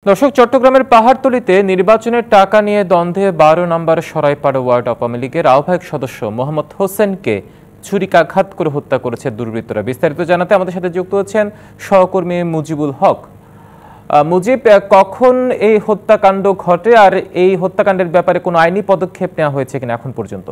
দর্শক, চট্টগ্রামের পাহাড়তলীতে নির্বাচনের টাকা নিয়ে দ্বন্দ্বে ১২ নম্বর সরাইপাড়া ওয়ার্ড আওয়ামী লীগের আহ্বায়ক সদস্য মোহাম্মদ হোসেনকে ছুরিকাঘাত করে হত্যা করেছে দুর্বৃত্তরা। বিস্তারিত জানাতে আমাদের সাথে যুক্ত হচ্ছেন সহকর্মী মুজিবুল হক। মুজিব, কখন এই হত্যাকাণ্ড ঘটে আর এই হত্যাকাণ্ডের ব্যাপারে কোনো আইনি পদক্ষেপ নেওয়া হয়েছে কিনা এখন পর্যন্ত?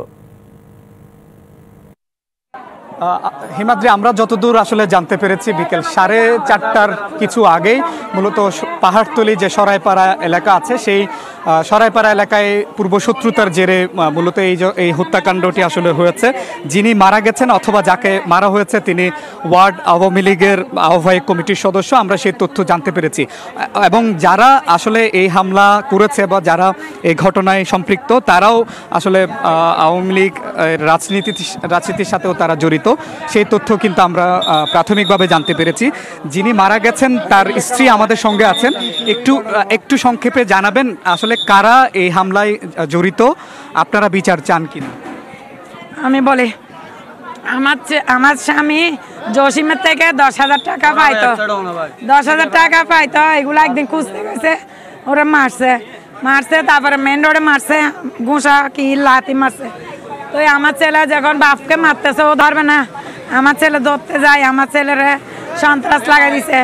হিমাদ্রি, আমরা যতদূর আসলে জানতে পেরেছি বিকেল 4:30টার কিছু আগেই মূলত পাহাড়তলী যে সরাইপাড়া এলাকা আছে সেই সরাইপাড়া এলাকায় পূর্বশত্রুতার জেরে মূলত এই হত্যাকাণ্ডটি আসলে হয়েছে। যিনি মারা গেছেন অথবা যাকে মারা হয়েছে তিনি ওয়ার্ড আওয়ামী লীগের আহ্বায়ক কমিটির সদস্য, আমরা সেই তথ্য জানতে পেরেছি। এবং যারা আসলে এই হামলা করেছে বা যারা এই ঘটনায় সম্পৃক্ত তারাও আসলে আওয়ামী লীগ রাজনীতির সাথেও তারা জড়িত, সেই তথ্য কিন্তু আমরা প্রাথমিকভাবে জানতে পেরেছি। যিনি মারা গেছেন তার স্ত্রী আমাদের সঙ্গে আছেন, একটু সংক্ষেপে জানাবেন আসলে কারা এই হামলায় জড়িত, আপনারা বিচার চান কিনা? আমি বলি, আমার স্বামী জসিমের থেকে 10,000 টাকা পাইতো, 10,000 টাকা পাইতো। এগুলো একদিন খুঁজতে গেছে, ওরা মারছে, তারপরে মেন রোডে মারছে, ঘুষা কি লাথি মারছে। তো আমার ছেলে যখন বাপকে মারতেছে ও ধরবে না, আমার ছেলে ধরতে যায়, আমার ছেলেরে সন্ত্রাস লাগাই দিছে।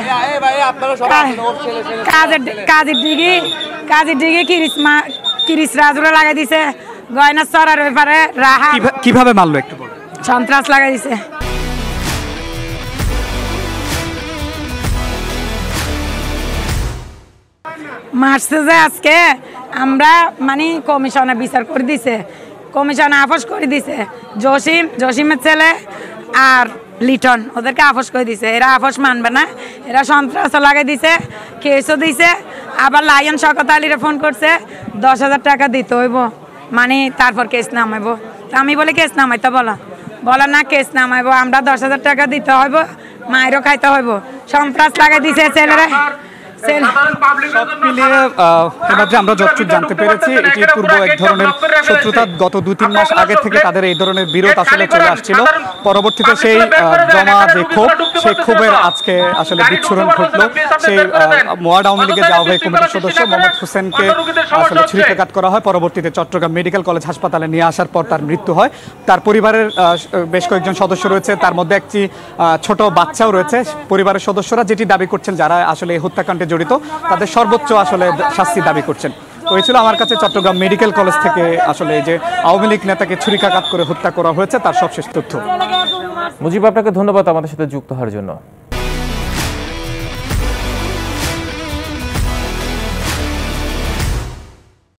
কাজের ডিগি কিরিস রাজুরে লাগাই দিছে, গয়না চড়ার ব্যাপারে রাহা কিভাবে মারলো একটু বল। সন্ত্রাস লাগাই দিছে। মারছে যে আজকে আমরা কমিশনে বিচার করে দিছে, কমিশনে আপোষ করে দিছে। জসিমের ছেলে আর লিটন ওদেরকে আপোষ করে দিছে। এরা আপোষ মানবে না, এরা সন্ত্রাস লাগাই দিছে, কেসও দিছে। আবার লায়ন শওকত আলীরে ফোন করছে 10,000 টাকা দিতে হইব, তারপর কেস নামাইব। তা আমি বলি কেস নামাইতে বলো না, কেস নামাইব, আমরা 10,000 টাকা দিতে হইব, মায়েরও খাইতে হইব। সন্ত্রাস লাগাই দিছে ছেলেরা। সব মিলিয়ে আমরা যতটুকু জানতে পেরেছি এটি পূর্ব এক ধরনের শত্রুতা। গত 2-3 মাস আগে থেকে তাদের এই ধরনের বিরোধ আসলে চলে আসছিল। পরবর্তীতে সেই জমা যে ক্ষোভ, সেই ক্ষোভের আজকে আসলে বিচ্ছুরণ ঘটলো। সেই ওয়ার্ড আওয়ামী লীগের যে আহ্বায়ক কমিটির সদস্য মোহাম্মদ হোসেনকে আসলে ছুরিকাঘাত করা হয়। পরবর্তীতে চট্টগ্রাম মেডিকেল কলেজ হাসপাতালে নিয়ে আসার পর তার মৃত্যু হয়। তার পরিবারের বেশ কয়েকজন সদস্য রয়েছে, তার মধ্যে একটি ছোট বাচ্চাও রয়েছে। পরিবারের সদস্যরা যেটি দাবি করছেন, যারা আসলে এই হত্যাকাণ্ডে জড়িত তাদের সর্বোচ্চ আসলে শাস্তি দাবি করছেন। তো এই ছিল আমার কাছে চট্টগ্রাম মেডিকেল কলেজ থেকে আসলে এই যে আওয়ামী লীগ নেতাকে ছুরিকাঘাত করে হত্যা করা হয়েছে তার সবশেষ তথ্য। মুজিব, আপনাকে ধন্যবাদ আমাদের সাথে যুক্ত হওয়ার জন্য।